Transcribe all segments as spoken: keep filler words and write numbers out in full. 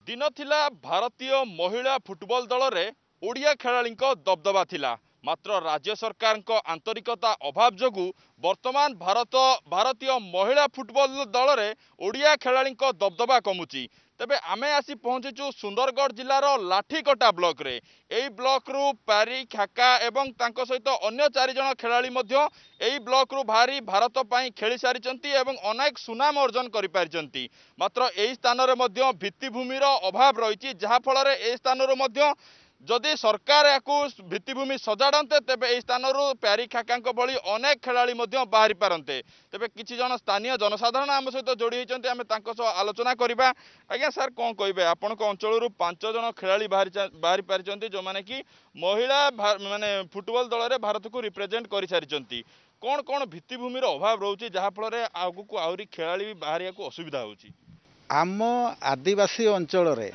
दिन थिला भारतीय महिला फुटबॉल दल रे ओडिया खेलाड़ी दबदबा थिला मात्र राज्य सरकार आंतरिकता अभाव जोगु वर्तमान भारत भारतीय महिला फुटबॉल दल रे ओडिया खेलाड़ी दबदबा कमुची। तेबे आमे आसी पहुंचीचु सुंदरगढ़ जिलार लाठीकटा ब्लॉक रे। एई ब्लॉक रु पारी खाका एवं तांको सहित अन्य चारि जण खेलाड़ी मध्य एई ब्लॉक रु भारी भारत पई खेली सारिचंती एवं अनेक सुनाम अर्जन करि पारिचंती। मात्र एई स्थान रे मध्य भित्तिभूमिर अभाव रही जहा फल ए स्थान मध्य जदि सरकार या भित्तिभूमि सजाड़ते तेबे ए स्थान प्यारी खाका भली अनेक खेलाड़ी बाहरी पारते। तेबे किछि जन स्थानीय जनसाधारण आम सहित जोड़ी होती आम आलोचना करवा। आज्ञा सार कौन कहे आपण अंचल पांच जन खेलाड़ी बाहरी बाहरी पारिचंती जो माने कि महिला माने फुटबॉल दल में भारत को रिप्रेजेंट कर सारी। कौन कौन भित्तिभूमिर अभाव रोचे जहा फल आगू आहरी खेलाड़ी बाहर को असुविधा होची। आम आदिवासी अंचल रे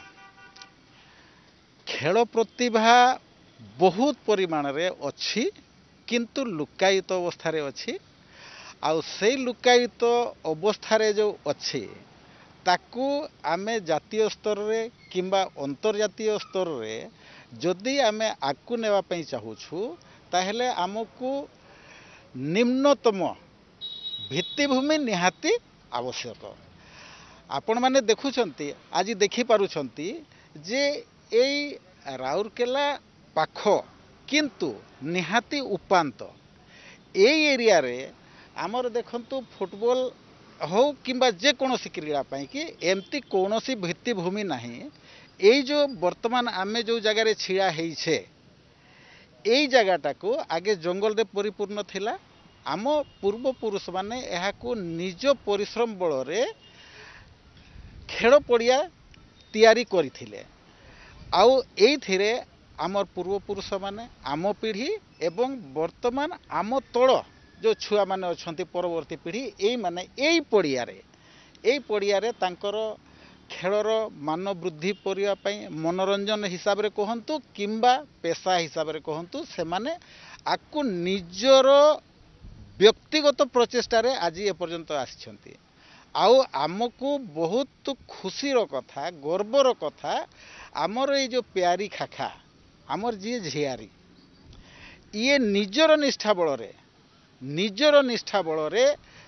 खेल प्रतिभा बहुत परिमाण रे अच्छी किंतु लुकायित अवस्था रे अच्छी। आउ से लुकायित अवस्था रे जो अच्छी ताकू आमे जातीय स्तर रे किंबा अंतर्जातीय स्तर रे जदि आमे आकू नेवा पई चाहूछु ताहेले आमको निम्नतम भित्तिभूमि निहाती आवश्यक। आपण माने देखुछंती आज देखि पारुछंती जे एई राउरकेला पाख किंतु निहाती उपांत एई एरिया रे आमर देखंतु फुटबॉल हो किंबा जे कोनोसी क्रीड़ा पाई कि एमती कोनोसी भित्तिभूमि नाही। एई जो वर्तमान आमे जो जगह रे छिड़ा हेई छे एई जगहटा को आगे जंगल रे परिपूर्ण थिला। आम पूर्व पुरुष माने एहाको निज परिश्रम बल रे खेल पड़िया तैयारी करथिले। आउ एइथिरे आमर पूर्वपुरुष माने आम पीढ़ी एवं वर्तमान आम तल जो छुआ माने अछंती परवर्ती पीढ़ी एई माने एई पड़िया रे एई पड़िया रे तांकर खेलर मान वृद्धि करिया पई मनोरंजन हिसाब रे कहंतु किंबा पेशा हिसाब रे कहंतु से माने आकु निजर व्यक्तिगत प्रचेष्टा रे आज ए पर्यंत आछंती। आउ आमको बहुत खुशी रो कथा गर्वर कथा आमर ये जो प्यारी खाखा आमर जी झियारी ये निजर निष्ठा बल रे निजर निष्ठा बल रे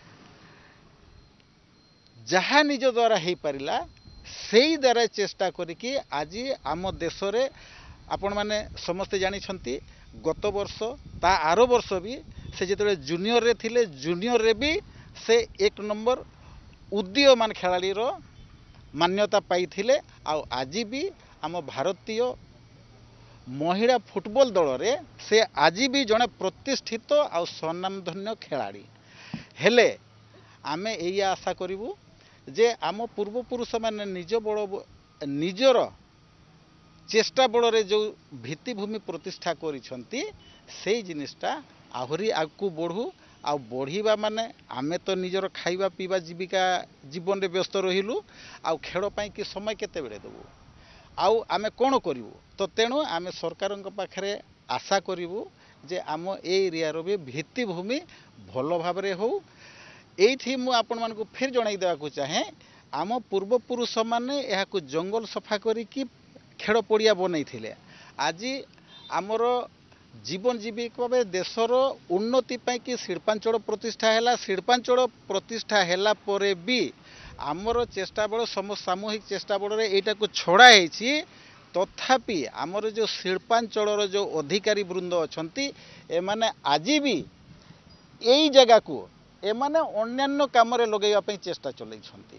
जहाँ निज द्वारा हो पारिला सेई द्वारा चेष्टा करिकी आज आम देश रे आपण माने समस्ते जानी छंती। गत वर्ष ता आरो वर्ष भी से जेतले जूनियर रे थिले जूनियर रे भी से एक नंबर उदीयमान खेलाड़ी रो मान्यता पाई थिले। आउ आज भी आम भारतीय महिला फुटबॉल दल रे से आज भी जड़े प्रतिष्ठित आउ स्वनामधन्य खेलाड़ी हेले आमे एया आशा करिवु जे आम पूर्वपुरुष माने निज बड़ निजर चेष्टा बल रे जो भित्तिभूमि प्रतिष्ठा करिसंती से जिनिसटा आहुरी आगू बढ़ू। आ बढ़िबा माने आमे तो निजर खाइबा पीवा जीविका जीवन रे व्यस्त रहिलु आ खेल पाई कि समय केते बेले देबु आउ आमे कोन करिवु। तो तेणु आमे सरकारक पाखरे आशा करिवु जे आम ए एरिया रो भी भित्तिभूमि भल भाव रे हो। एइथि मु आपण मानकु फिर जणाई देबा को चाहे आम पूर्वपुरुष माने एहाकु जंगल सफा करी कि खेल पड़िया बनई थिले। आज आमर जीवन जीविका भाव देशर उन्नति पाई कि शिल्पांचल प्रतिष्ठा है शिल्पांचल प्रतिष्ठा हैला परे भी आमर चेष्टा बल सम सामूहिक चेष्टा बल एटा को छड़ा है तथापि आमर जो शिल्पांचल जो अधिकारी वृंद अछंती एमाने आज भी यही जगह को एमाने अन्यान्य काम रे लगेवा पई चेष्टा चलै छंती।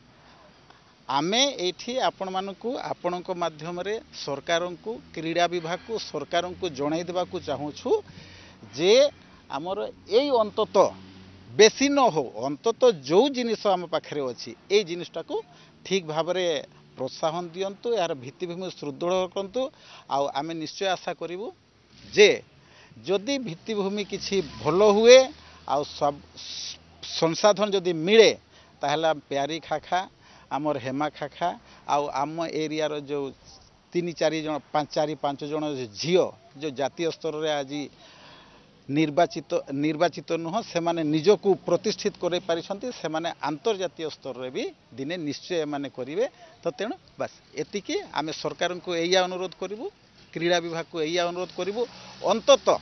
आमे एठी आपण मानकु आपणक माध्यम रे सरकार को क्रीड़ा विभाग को सरकार को जणाई देबा को चाहूछु जे आमर एई अंतत बेसी न हो अंतत जो जिनिस आम पाखरे अछि ए जिनिसटा को ठीक भाव रे प्रोत्साहन दियंतु यार भित्तिभूमि सुदृढ़ करंतु। आउ आमे निश्चय आशा करिवु जे जदि भित्तिभूमि किछि भल हुए आउ सब संसाधन जदि मिले ताहला प्यारी खाखा आमर हेमा खाखा आउ आम एरिया रो जो तीन चार जन पांच चार पांच जन झियो जो जातीय स्तर रे आज निर्वाचित निर्वाचित नुह से माने निजको प्रतिष्ठित कर पारिछंती से माने अंतर्जातीय स्तर रे भी दिने निश्चय माने करिवे तो तेणु बस एतिकी आमे सरकार को एया अनुरोध करिवु क्रीड़ा विभाग को एया अनुरोध करिवु अंतत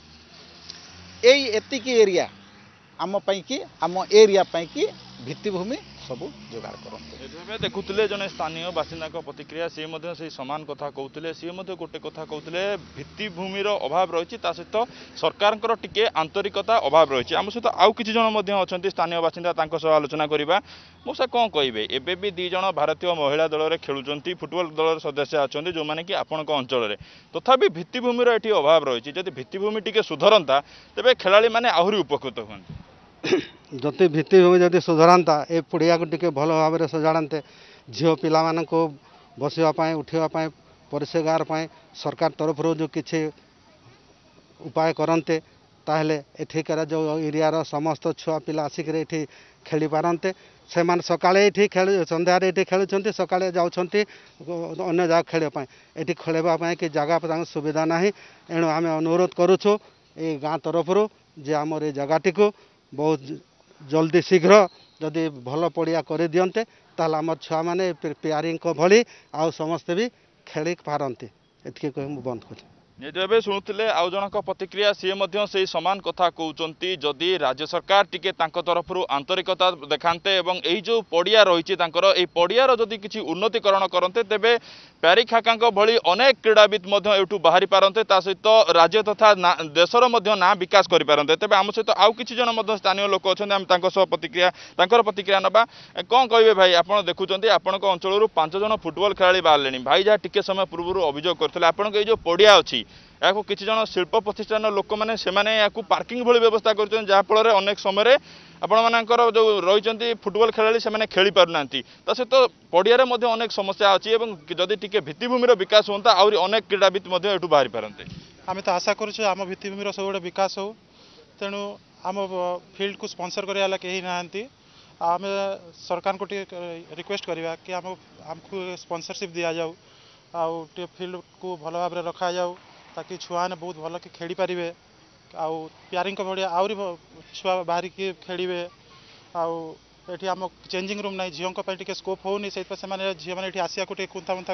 एई एतिकी एरिया आम पई कि आम एरिया पई कि भित्तिभूमि सबू जोगाड़ करते देखुले जने स्थानीय बासिंदा प्रतिक्रिया सी से सामान कथा कहते सी गोटे कथा कहते भित्तिभूमिर अभाव रही सहित सरकार टिके आंतरिकता अभाव रही आम सहित आउ कि जन अच्छा स्थानीय बासिंदा सह आलोचना करवा मौसा कौन कहे एबे भी दी जन भारतीय महिला दल में खेलुंट फुटबॉल दल सदस्य अच्छा जो मैंने कि आपण अंचल तथापि भित्तिभूमिर ये अभाव रही जब भित्तिभूमि टी सुधरता तेज खेला मैंने आहरी उपकृत हूँ जति भित्तिभूमि जदि सुधरता ए पड़िया को टिके भल भाव में सजाड़ते झील पिला को बसवाई उठापी परिस्कार सरकार तरफ जो किसी उपाय करते ताहले एठिकार जो एरिया समस्त छुआ पिला आसिक ये खेली पारते से सकाळे ये खेल संध्यार ये खेलुंट सकाळे जाऊँगी अन्य जगह खेलने ये खेलवाई कि जगह सुविधा ना एणु आम अनुरोध करुचु ये गाँ तरफ जे आमर ये जगटी को बहुत जल्दी शीघ्र जदि भल पड़िया कर दियंते ताल आम छुआ मैंने पेयरिंग भली आउ समस्ते भी खेली पारती एति कह बंद कर निजे शुणुले आउ जनक प्रतिक्रिया सी से सामान कथा कहते जदि राज्य सरकार टिके तरफ आंतरिकता देखाते एवं यही जो पड़िया रही पड़ियार जदि किसी उन्नतीकरण करते तेबे प्यारी खाका भली अनेक क्रीड़ाविद एठू बाहरी पारते सहित राज्य तथा देशर ना विकास करें तेज आम सहित आउ कि जन स्थानीय लोक अच्छा प्रतिक्रिया प्रतिक्रिया नवा कौन कहे भाई आप देखुं आपण अंचल पांच जन फुटबॉल खेला बाहर भाई जहाँ टिके समय पूर्व अभियोग करते आपण जो पड़िया अच्छी या किसी जन शिल्प प्रतिष्ठान लोक मैंने पार्किंग भली व्यवस्था कर जहाँफल अनेक समय आपण मानकर जो रही फुटबॉल खेला से खेली पारना सहित पड़िया अनेक समस्या अच्छी जदि टिके भित्तिभूमिर विकास होता आहरी अनेक क्रीड़ाविद एठू बाहरी पारते आम तो आशा करुँ आम भित्तिभूमिर सब गोटे विकास हो तेणु आम फील्ड को स्पॉन्सर कराला कहीं ना आम सरकार को रिक्वेस्ट करवा कि आम आमको स्पॉन्सरशिप दि जाऊ आउ फील्ड को भल भाव रखा जाऊ ताकि छुआ ने बहुत भल कि खेली पारे आउ प्यारिंग भाया आहरी छुआ बाहर की खेलिए आउ ये आम चेंजिंग रूम ना झील टे स्कोप होनी से झी मैंने आसिया को कुंथा मुंथा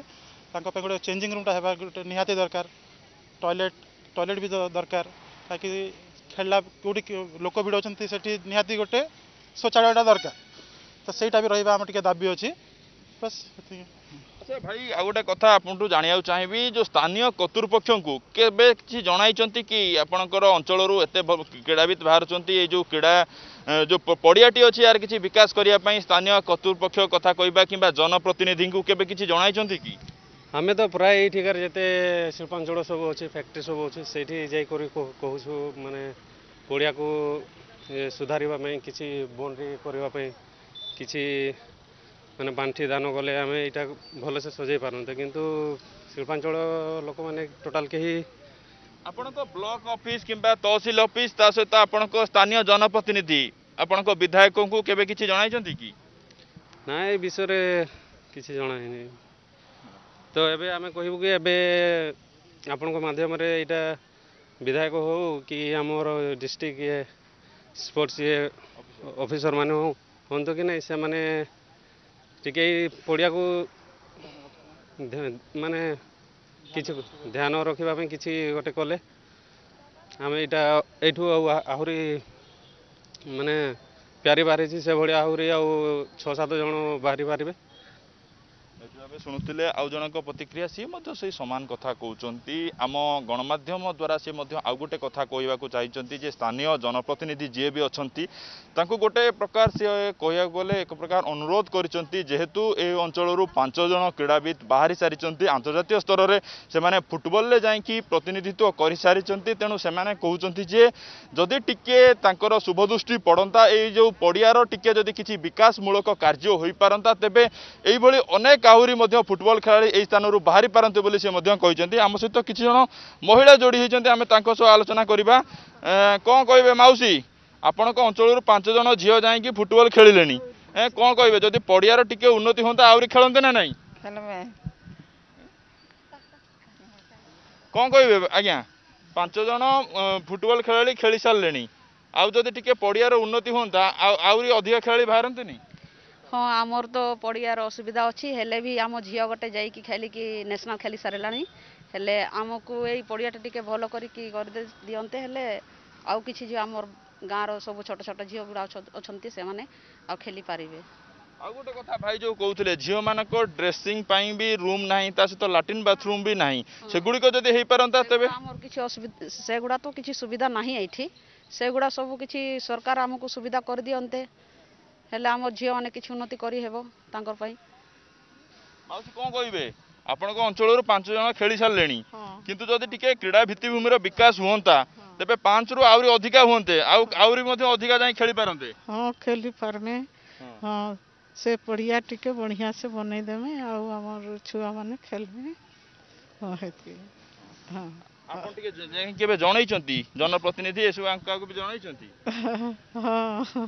कर गोटे चेंजिंग रूमटा गोटे निहाती दरकार टॉयलेट टॉयलेट भी दरकार ताकि खेलला कौटी लोक भिड़ से निहाती गोटे शौचालयटा दरकार तो सहीटा भी रहा आम टे दाबी अच्छी बस अच्छा भाई आ गोटे कथा आपन जाना चाहिए जो स्थानीय कर्तृपक्ष को केबे किसी जणाई कि आपणकर अंचल एत क्रीड़ाविद बाहर ये जो क्रीड़ा जो पड़ियाटी अच्छी यार किसी विकास करने स्थानीय कर्तृपक्ष कथा कहवा कि जनप्रतिनिधि को केबे किसी जणाई कि आमे तो प्राय ये जिते शिल्पांचल सब अच्छे फैक्ट्री सब अच्छे से कहूँ माने पड़िया को सुधारवा किसी बाउंड्री करने किसी मैंने बांठी दान गले आम यहाँ भल से सजाई पारते किंतु शिल्पांचल लोक मैंने टोटाल कहीं आपण ब्लॉक ऑफिस किंबा तहसील ऑफिस ता सहित आपण स्थानीय जनप्रतिनिधि आपण विधायक को केबे किछि जणाई कि ना ए विषय किछि जणाई तो एबे आमे कहबू कि एबे आपण माध्यम रे एटा विधायक हो कि आमर डिस्ट्रिक्ट ये स्पोर्ट्स ये ऑफिसर माने हो हंतो कि नहीं से माने टिके पड़िया को माने किसी ध्यान रखा किसी गोटे कले आम यहाँ यू आहरी माने प्यारी बाहरी से भाई आहरी आउ छः सात जन बाहरी पारे शुणुले आउ जनक प्रतिक्रिया सी से सामान कथा कहते आम गणमाध्यम द्वारा सी आउ गोटे कथा कहवाक चाहिए जे स्थानीय जनप्रतिनिधि जी भी अच्छा गोटे प्रकार सी कह गले एक प्रकार अनुरोध करेतु ए अंचल पांच जन क्रीड़ाविद बाहरी सारी आंतर्जातीय स्तर में से फुटबॉल ले जाकि प्रतिनिधित्व कर सारी तेणु से कहते जे जदि टिके तांकर शुभदृष्टि पड़ता ये जो पड़ियार टिके जदि किसी विकासमूलक कार्य हो पारता तेबे एइभली अनेक आहरी फुटबॉल खेला यही स्थान बाहरी पारते बोली से कहते आम सहित किसी जन महिला जोड़ी होती आम आलोचना करवा कौन कहे मौसी आपण अंचल पांच जन झील जाकि फुटबॉल खेलिले कौन कहे जदि पड़ियार टिके उन्नति होता आहरी खेलते ना नहीं कौन कहे आज्ञा पांच जन फुटबॉल खेलाड़ी खेली सारे आउ जदि टिके पड़ियार उन्नति होता आउरी अधिक खेलाड़ी बाहरती हाँ आमर तो पड़ियार असुविधा अच्छी हेले भी आम झील गोटे जाइकी खेलिकी नेशनल खेली सारा हेले आमको यही पड़ियाटा टिके भल करिकी दियंते हेले आउ किछि जो आमर गाँव सब छोट छोट झील गुड़ा अच्छा से माने आ खेली पारिबे। आ गोटे कथा भाई जो कहते झील मानक ड्रेसिंग पाई भी रूम नहीं सहित लाट्रिन बाथरूम भी नहीं सेगुड़िक जदि हो पारंता तेबे आमर किछि असुविधा सेगुड़ा तो किछि सुविधा नहीं एठी सेगुड़ा सब किछि सरकार आमको सुविधा कर दियंते हेले आम झील मैंने किछि उन्नति करी हेबो तांकर पई। माउसी कोन कहिबे आपण को अंचल पांच जन खेली सारे किंतु जदि टिके क्रीड़ा भित्तिभूमि विकास हुंता तेबे पांच रु आउरी अधिका हुंते आउ आउरी मध्ये अधिका जाई खेली पारंते। हां खेली पारमे हां से पड़िया टिके बढ़िया से बनै देमे आउ हमर छुआ माने खेलमे हां हेती हां आपण टिके केबे जणै छंती जनप्रतिनिधि एसु अंका को भी जणै छंती हां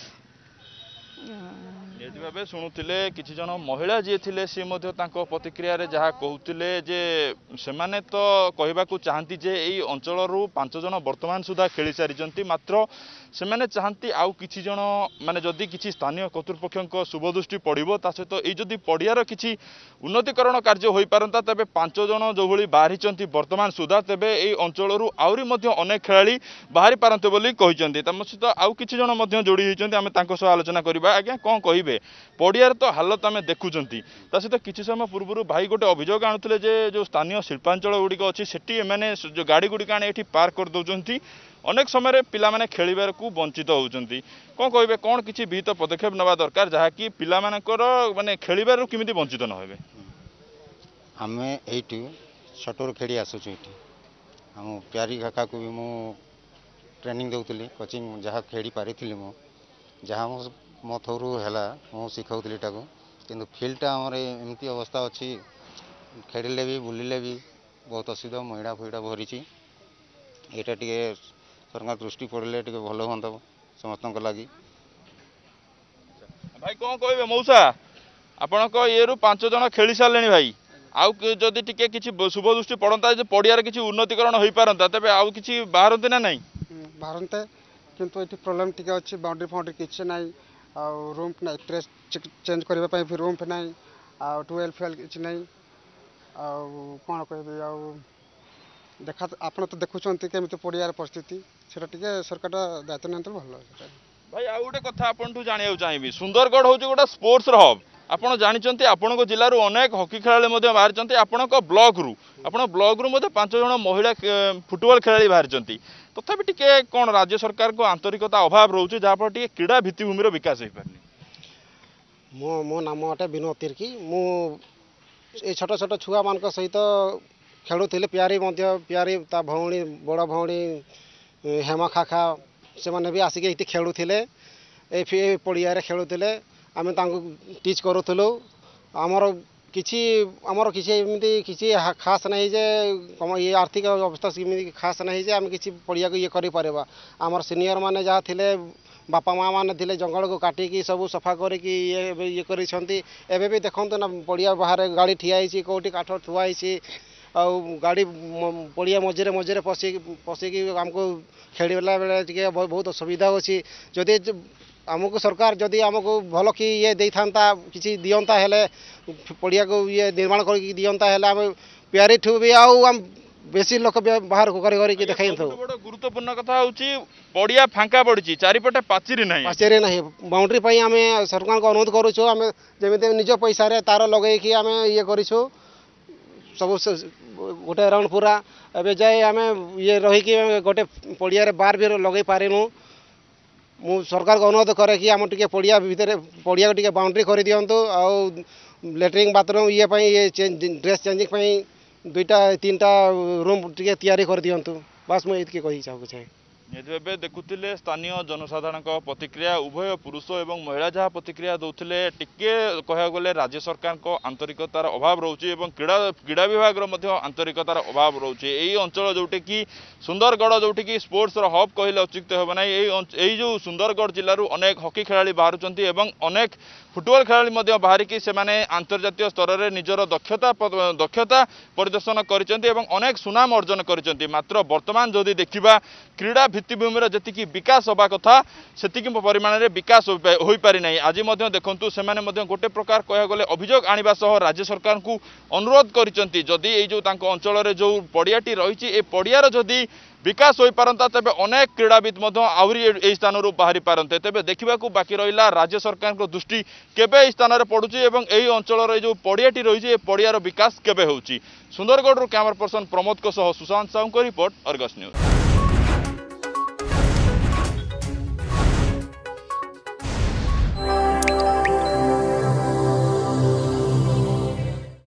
निजी भाव शुणुले किसी जन महिला जी थे सी प्रतिक्रिया जहाँ कहते जे सेमाने तो कहवाक चाहती जे यही अंचल पांच जन वर्तमान सुधा खेली सारी मात्र से चाहती आउ किछि जन माने जदि किछि स्थानीय कर्तृपक्ष शुभदृष्टि पड़ो ता सहित ये जदि पड़ियार किछि उन्नतिकरण कार्य हो पारंता तेबे पांच जन जो भली बाहरी वर्तमान सुधा तेबे यही अंचल आउरी मध्य अनेक खेलाड़ी बाहरी पारंते बोली कहिसेंती तम सहित आउ किछि जन मध्य जोड़ी होइसेंती आमे तांको सह आलोचना करबा। आज्ञा कौन कहे पड़ियार तो हालत आम देखुंट सहित किसी समय पूर्व भाई गोटे अभियोग आणुले जो स्थानीय शिल्पांचल गुड़िक अच्छी सेठी एमाने जो गाड़ी गुड़िक आने ये पार्क कर दौरान अनेक समय पिला माने खेलिबार को वंचित होउचंती कौन कहे कौन किसी विहित पदक्षेप नवा दरकार जहाँकि पिला मानकर माने खेलिबार केमिति वंचित न होबे। आमे एठी छटोर खेड़ी आसुछु एठी हम प्यारी काका को भी मु ट्रेनिंग देउतली कोचिंग जहाँ खेड़ी पारिथिली मु जहाँ मो मो थोरू है मु शिखाऊली किंतु फील्डटा आमर एमती अवस्था अच्छी खेलिले भी बुलिले भी बहुत असुविधा महिला फुईटा भरी यहाँ टे सरकार दृष्टि पड़े टे भल हाँ समस्त लगी। भाई कौन कहे मौसा आपण ये पांच जन खेली सारे भाई आउ जदि टिके किछि शुभ दृष्टि पड़ता पड़ियार किछि उन्नतिकरण हो पारंता तेबे आउ किछि बाहरते ना नहीं बाहरते किंतु ये प्रॉब्लम टिके अच्छी बाउंड्री फाउंड्री किछि नहीं आ रूम ना ड्रेस चेंज करने फिर रूम ना आ टुएल फुएल किछि नहीं आ कौन कह आ देखा आपन तो देखुंत केमी पड़ियार परिस्थिति से सरकार दायित्व नियंत्र भल भाई आउ गोटे कथा आपन जाना चाहिए सुंदरगढ़ हूँ गोटे स्पोर्ट्स हब आपड़ जानते आपण जिलूर अनेक हकी खेला बाहरी आपण ब्लॉक रु आपण ब्लॉक रु पांच जन महिला फुटबॉल खेला बाहरी तथापि टिके कौन राज्य सरकार को आंतरिकता अभाव रोचे जहाँफल टे क्रीड़ा भित्तिभूमि विकास हो पारनी। मो मो नाम अटे विनोद तिर्की मु ए छोट छोट छुआ मान सहित खेलुले प्यारी प्यारी ता भौणी बड़ भौणी हेमा खाखा से मैंने भी आसिक ये खेलुले ए पड़िया खेलुले आम टीच करूँ आमर किसी आमर किसी एमती किसी खास नहीं जे ये आर्थिक अवस्था खास नहीं जे आम किसी पड़िया को ये कर आमर सीनियर माने जहाँ थे बापा माँ मैंने थे जंगल को काटिकी सब सफा करके ये ये कर भी देखो ना पड़िया बाहर गाड़ी ठियाई कौटी काठ थुआई आ गाड़ी पड़िया मझे मझे पशि पशिकी आमको खेलला बेले बहुत असुविधा अच्छी जदि आमको सरकार जदि आमको भल कि ये दे था किसी दियंता हेले पड़िया को ये निर्माण कर दियंता हेले आम प्यारी ठू भी आम बेसी लोक बाहर को कर करके देखाई गुरुत्वपूर्ण कथा होची पड़िया फांका पड़ी चारिपटे पाचेरी नहीं पाचेरी नहीं बाउंड्री पई आम सरकार को अनुरोध करूँ आम जमी निज पैसा रे तार लगे कि आम ये करूँ सब गोटे राउंड पूरा एवं जाए आम ये रहीकि गोटे पड़िया बार भी लगे पारिनु मु सरकार को अनुरोध करे कि आम टे पड़िया भितर पड़िया टे बाउंड्री कर दिंतु आउ लैट्रिन बाथरूम ये ये ड्रेस चेंजिंग दुईटा तीन टा रूम टे तैयारी कर दिंतु बस मुझे कही चाहे निजे देखुले स्थानीय जनसाधारण प्रतिक्रिया उभय पुरुष और महिला जहाँ प्रतिक्रिया दौले टिके कह गले राज्य सरकार को आंतरिकतार अभाव रोचे क्रीड़ा क्रीड़ा विभाग आंतरिकतार अभाव रोचे यही अंचल जोटे कि सुंदरगढ़ जोटि कि स्पोर्ट्स हब कहले अच्युक्त हे ना यही जो सुंदरगढ़ जिलूर अनेक हकी खेला बाहर अनेक फुटबॉल खेलाड़ी मध्य बाहरिकी से आंतर्जातीय स्तर में निजर दक्षता दक्षता परिदर्शन करिसेंती एवं अनेक सुनाम अर्जन करिसेंती। मात्र वर्तमान जदि देखिबा क्रीड़ा भित्तिभूमिर जतिकी विकास होबा कथा सेतिकी परिमाण में विकास हो पारि नाही। आज मध्य देखंतु सेमाने मध्य गोटे प्रकार कह गले अभियोग आनिबा सह राज्य सरकार को अनुरोध करिसेंती जदि ए जो तांको अंचल रे जो पड़ियाटी रही ए पड़ियार जदि विकास हो पारंता तेबे अनेक क्रीड़ाविद आहरी ए स्थान बाहरी पारंते। तेबे देखा बाकी रहा राज्य सरकार को दृष्टि केबे स्थान में पड़ुची एवं एही अंचल जो पड़ियाटी रही पड़ियार विकास केबे होउची। सुंदरगढ़ कैमरा पर्सन प्रमोद को सह सुशांत साहू को रिपोर्ट, अर्गस न्यूज।